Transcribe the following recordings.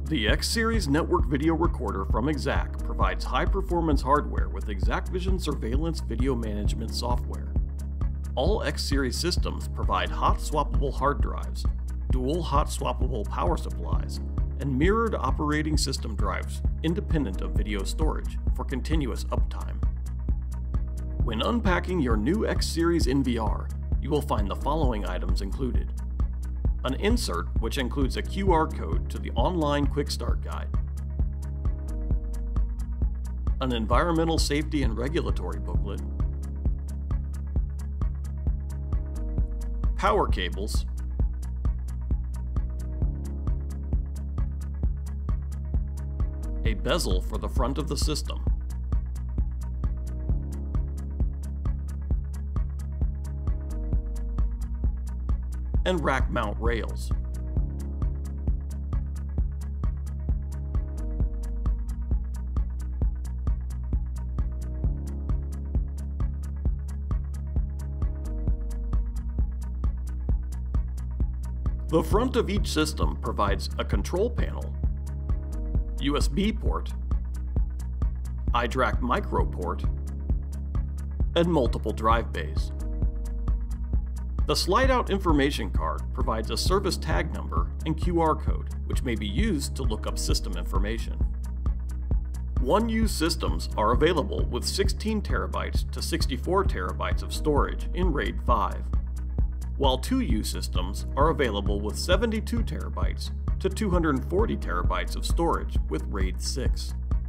The X-Series network video recorder from Exacq provides high-performance hardware with exacqVision surveillance video management software. All X-Series systems provide hot-swappable hard drives, dual hot-swappable power supplies, and mirrored operating system drives independent of video storage for continuous uptime. When unpacking your new X-Series NVR, you will find the following items included: an insert which includes a QR code to the online Quick Start Guide, an environmental safety and regulatory booklet, power cables, a bezel for the front of the system, and rack mount rails. The front of each system provides a control panel, USB port, iDRAC micro port, and multiple drive bays. The slide-out information card provides a service tag number and QR code, which may be used to look up system information. 1U systems are available with 16 TB to 64 TB of storage in RAID 5, while 2U systems are available with 72 TB to 240 TB of storage with RAID 6.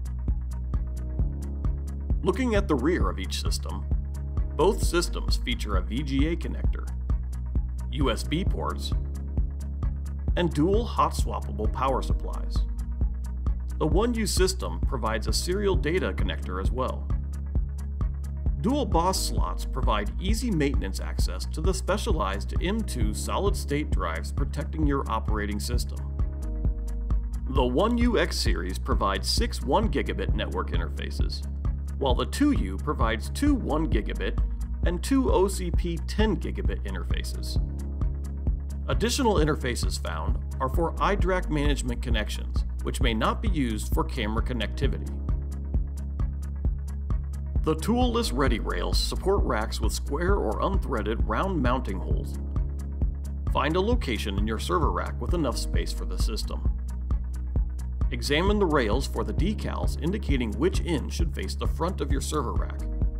Looking at the rear of each system, both systems feature a VGA connector, USB ports, and dual hot-swappable power supplies. The 1U system provides a serial data connector as well. Dual BOS slots provide easy maintenance access to the specialized M2 solid-state drives protecting your operating system. The 1U X-Series provides 6 1 gigabit network interfaces, while the 2U provides 2 1 gigabit and 2 OCP 10 gigabit interfaces. Additional interfaces found are for iDRAC management connections, which may not be used for camera connectivity. The toolless ready rails support racks with square or unthreaded round mounting holes. Find a location in your server rack with enough space for the system. Examine the rails for the decals indicating which end should face the front of your server rack.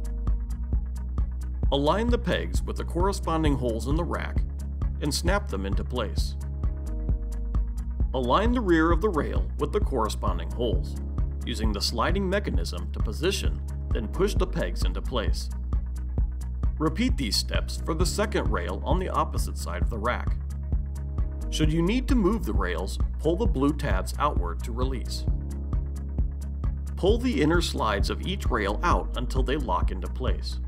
Align the pegs with the corresponding holes in the rack and snap them into place. Align the rear of the rail with the corresponding holes, using the sliding mechanism to position, then push the pegs into place. Repeat these steps for the second rail on the opposite side of the rack. Should you need to move the rails, pull the blue tabs outward to release. Pull the inner slides of each rail out until they lock into place.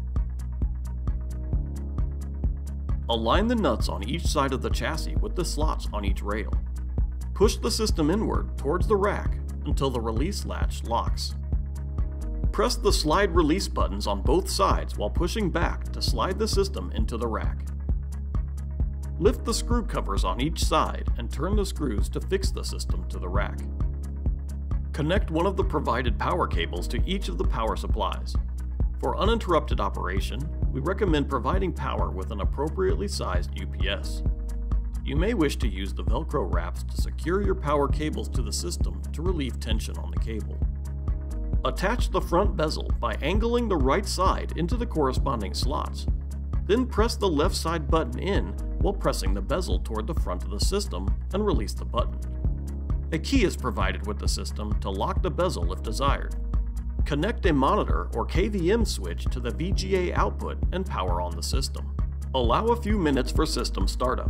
Align the nuts on each side of the chassis with the slots on each rail. Push the system inward towards the rack until the release latch locks. Press the slide release buttons on both sides while pushing back to slide the system into the rack. Lift the screw covers on each side and turn the screws to fix the system to the rack. Connect one of the provided power cables to each of the power supplies. For uninterrupted operation, we recommend providing power with an appropriately sized UPS. You may wish to use the Velcro wraps to secure your power cables to the system to relieve tension on the cable. Attach the front bezel by angling the right side into the corresponding slots. Then press the left side button in while pressing the bezel toward the front of the system and release the button. A key is provided with the system to lock the bezel if desired. Connect a monitor or KVM switch to the VGA output and power on the system. Allow a few minutes for system startup.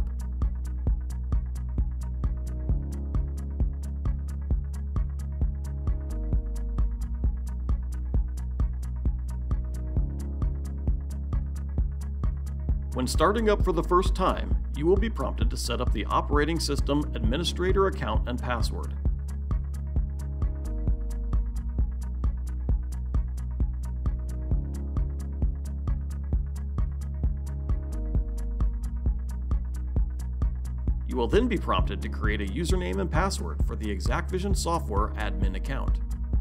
When starting up for the first time, you will be prompted to set up the operating system administrator account and password. You will then be prompted to create a username and password for the exacqVision software admin account.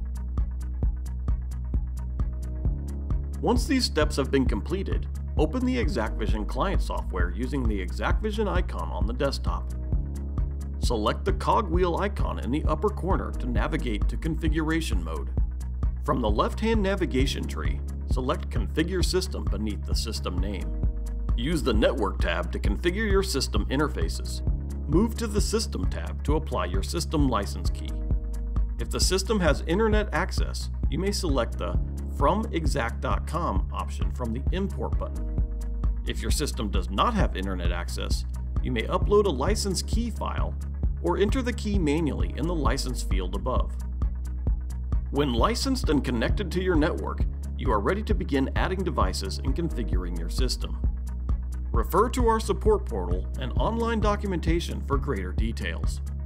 Once these steps have been completed, open the exacqVision client software using the exacqVision icon on the desktop. Select the cogwheel icon in the upper corner to navigate to configuration mode. From the left-hand navigation tree, select Configure System beneath the system name. Use the Network tab to configure your system interfaces. Move to the System tab to apply your system license key. If the system has internet access, you may select the From exacq.com option from the Import button. If your system does not have internet access, you may upload a license key file or enter the key manually in the license field above. When licensed and connected to your network, you are ready to begin adding devices and configuring your system. Refer to our support portal and online documentation for greater details.